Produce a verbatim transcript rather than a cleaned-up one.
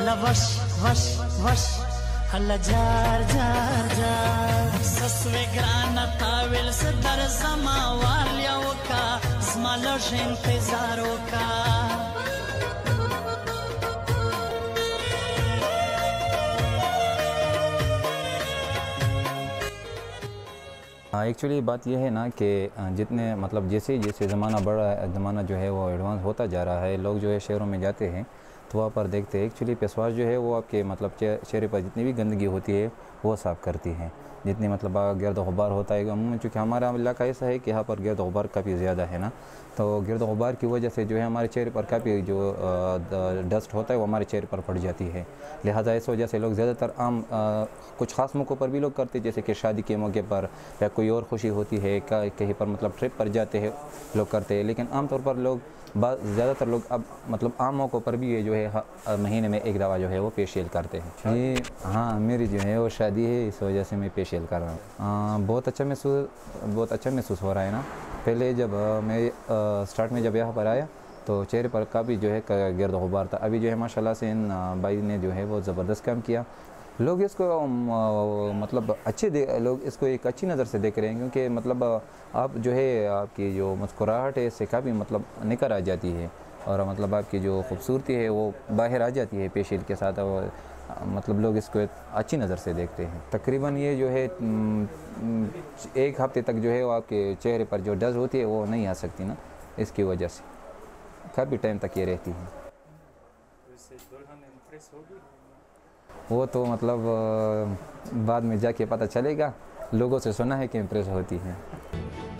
हला वश वश वश हला जार जार जार ससवे ग्राना तावेल से दर समा वालिया का स्मालोश इंतजारों का एक्चुअली बात यह है ना कि जितने मतलब जैसे जैसे ज़माना बढ़ रहा है, ज़माना जो है वो एडवांस होता जा रहा है, लोग जो है शहरों में जाते हैं तो वहाँ पर देखते हैं एक्चुअली फेस वाश जो है वो आपके मतलब चेहरे पर जितनी भी गंदगी होती है वो साफ़ करती है। जितनी मतलब गर्द गुबार होता है अमूमन, चूँकि हमारा इलाका ऐसा है कि यहाँ पर गर्द गुबार काफ़ी ज़्यादा है ना, तो गर्द गुबार की वजह से जो है हमारे चेहरे पर काफ़ी जो डस्ट होता है वो हमारे चेहरे पर पड़ जाती है। लिहाजा इस वजह से लोग ज़्यादातर आम आ, कुछ ख़ास मौक़ों पर भी लोग करते हैं, जैसे कि शादी के मौके पर या कोई और खुशी होती है, कहीं पर मतलब ट्रिप पर जाते हैं लोग करते हैं। लेकिन आम तौर पर लोग ज़्यादातर लोग अब मतलब आम मौक़ों पर भी ये जो है महीने में एक दफ़ा जो है वो फेशियल करते हैं। ये हाँ, मेरी जो है वो शादी है, इस वजह से मैं फेशियल कर रहा हूँ। बहुत अच्छा महसूस बहुत अच्छा महसूस हो रहा है ना। पहले जब मैं स्टार्ट में जब यहाँ पर आया तो चेहरे पर काफ़ी जो है गर्द गुबार था। अभी जो है माशाल्लाह से इन भाई ने जो है वो ज़बरदस्त काम किया। लोग इसको मतलब अच्छे दे लोग इसको एक अच्छी नज़र से देख रहे हैं, क्योंकि मतलब आप जो है आपकी जो मुस्कुराहट है इससे काफ़ी मतलब निकर आ जाती है और मतलब आपकी जो खूबसूरती है वो बाहर आ जाती है फेशियल के साथ। और मतलब लोग इसको अच्छी नज़र से देखते हैं। तकरीबन ये जो है एक हफ़्ते तक जो है वो आपके चेहरे पर जो डस्ट होती है वो नहीं आ सकती ना, इसकी वजह से काफ़ी टाइम तक ये रहती है। वो तो मतलब बाद में जाके पता चलेगा, लोगों से सुना है कि इम्प्रेस होती है।